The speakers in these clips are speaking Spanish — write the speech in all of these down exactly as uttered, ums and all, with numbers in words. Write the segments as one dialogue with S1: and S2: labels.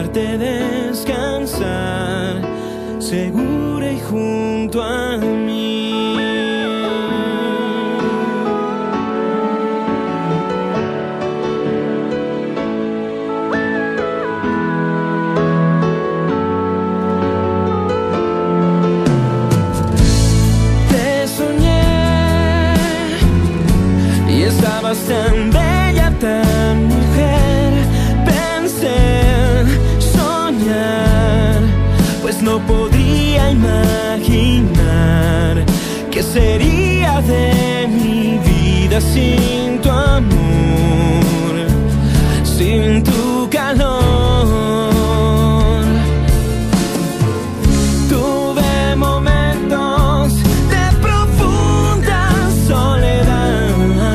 S1: mirarte descansar, segura y junto a mí. Estabas tan bella, tan mujer. Pensé soñar, pues no podría imaginar qué sería de mi vida sin tu amor, sin tu calor. Tuve momentos de profunda soledad,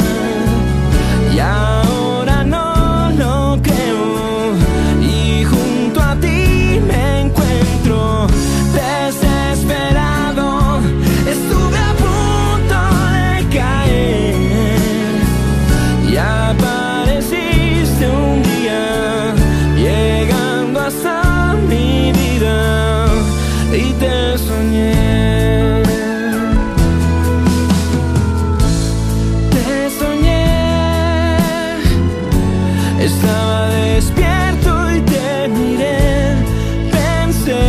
S1: y te soñé, te soñé. Estaba despierto y te miré. Pensé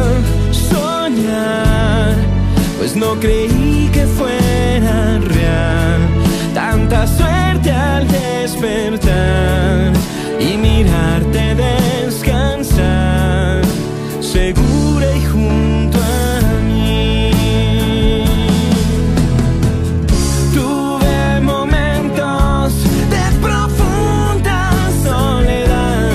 S1: soñar, pues no creí que fuera real. Tanta suerte al despertar y mirarte descansar, segura y junto a mí. Tuve momentos de profunda soledad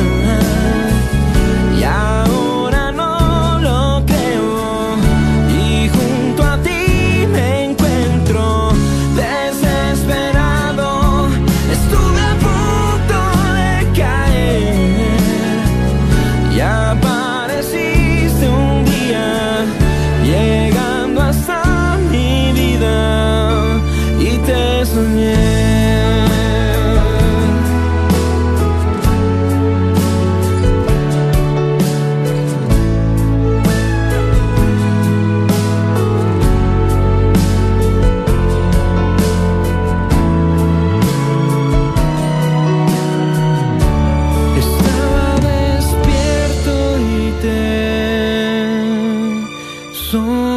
S1: y ahora no lo creo, y junto a ti me encuentro desesperado. Estuve a punto de caer y apareciste un día, llegando hasta mi vida, y te soñé. Estaba despierto y te soñé.